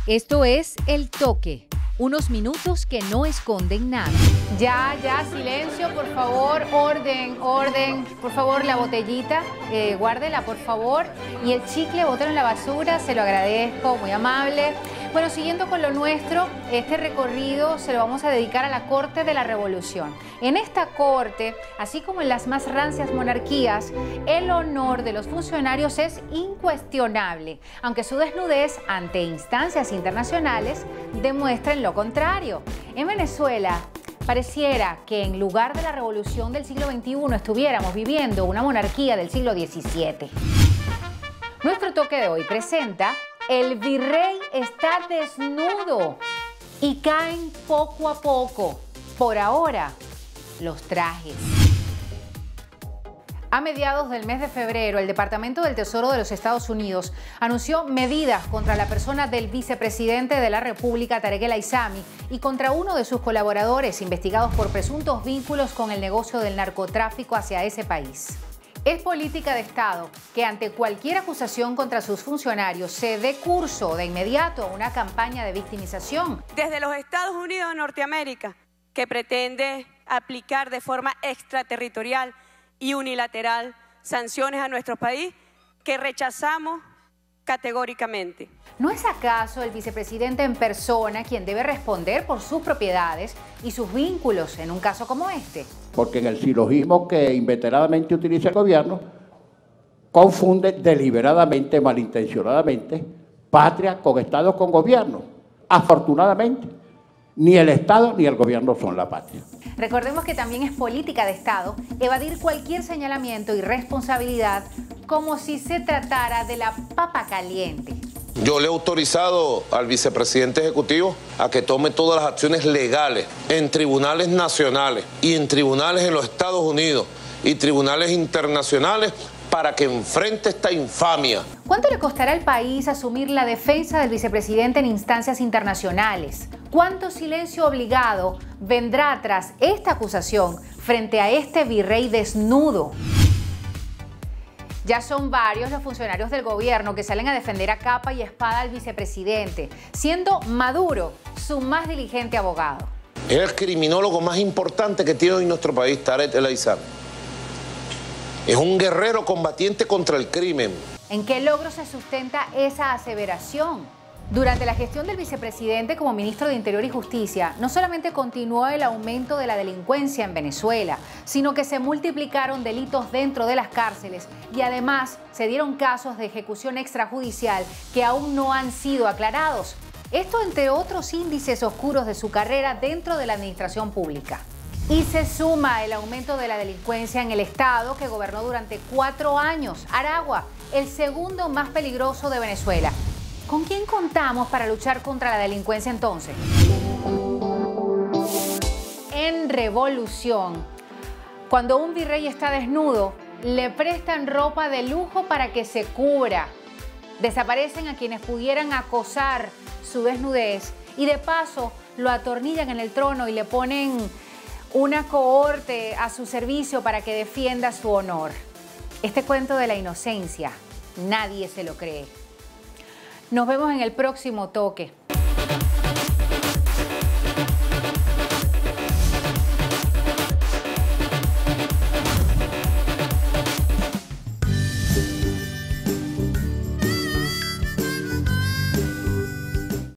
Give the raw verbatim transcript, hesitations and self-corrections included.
Esto es El Toque, unos minutos que no esconden nada. Ya, ya, silencio, por favor, orden, orden. Por favor, la botellita, eh, guárdela, por favor. Y el chicle, bótelo en la basura, se lo agradezco, muy amable. Bueno, siguiendo con lo nuestro, este recorrido se lo vamos a dedicar a la Corte de la Revolución. En esta corte, así como en las más rancias monarquías, el honor de los funcionarios es incuestionable, aunque su desnudez ante instancias internacionales demuestren lo contrario. En Venezuela, pareciera que en lugar de la revolución del siglo veintiuno estuviéramos viviendo una monarquía del siglo diecisiete. Nuestro toque de hoy presenta: el virrey está desnudo y caen poco a poco, por ahora, los trajes. A mediados del mes de febrero, el Departamento del Tesoro de los Estados Unidos anunció medidas contra la persona del vicepresidente de la República, Tarek El Aissami, y contra uno de sus colaboradores investigados por presuntos vínculos con el negocio del narcotráfico hacia ese país. Es política de Estado que ante cualquier acusación contra sus funcionarios se dé curso de inmediato a una campaña de victimización. Desde los Estados Unidos de Norteamérica, que pretende aplicar de forma extraterritorial y unilateral sanciones a nuestro país, que rechazamos categóricamente. ¿No es acaso el vicepresidente en persona quien debe responder por sus propiedades y sus vínculos en un caso como este? Porque en el silogismo que inveteradamente utiliza el gobierno, confunde deliberadamente, malintencionadamente, patria con Estado con gobierno. Afortunadamente, ni el Estado ni el gobierno son la patria. Recordemos que también es política de Estado evadir cualquier señalamiento y responsabilidad como si se tratara de la papa caliente. Yo le he autorizado al vicepresidente ejecutivo a que tome todas las acciones legales en tribunales nacionales y en tribunales en los Estados Unidos y tribunales internacionales para que enfrente esta infamia. ¿Cuánto le costará al país asumir la defensa del vicepresidente en instancias internacionales? ¿Cuánto silencio obligado vendrá tras esta acusación frente a este virrey desnudo? Ya son varios los funcionarios del gobierno que salen a defender a capa y espada al vicepresidente, siendo Maduro su más diligente abogado. Es el criminólogo más importante que tiene hoy nuestro país, Tarek El Aissami. Es un guerrero combatiente contra el crimen. ¿En qué logro se sustenta esa aseveración? Durante la gestión del vicepresidente como ministro de Interior y Justicia, no solamente continuó el aumento de la delincuencia en Venezuela, sino que se multiplicaron delitos dentro de las cárceles y además se dieron casos de ejecución extrajudicial que aún no han sido aclarados. Esto entre otros índices oscuros de su carrera dentro de la administración pública. Y se suma el aumento de la delincuencia en el estado que gobernó durante cuatro años, Aragua, el segundo más peligroso de Venezuela. ¿Con quién contamos para luchar contra la delincuencia entonces? En Revolución, cuando un virrey está desnudo, le prestan ropa de lujo para que se cubra. Desaparecen a quienes pudieran acosar su desnudez y de paso lo atornillan en el trono y le ponen una cohorte a su servicio para que defienda su honor. Este cuento de la inocencia, nadie se lo cree. Nos vemos en el próximo toque.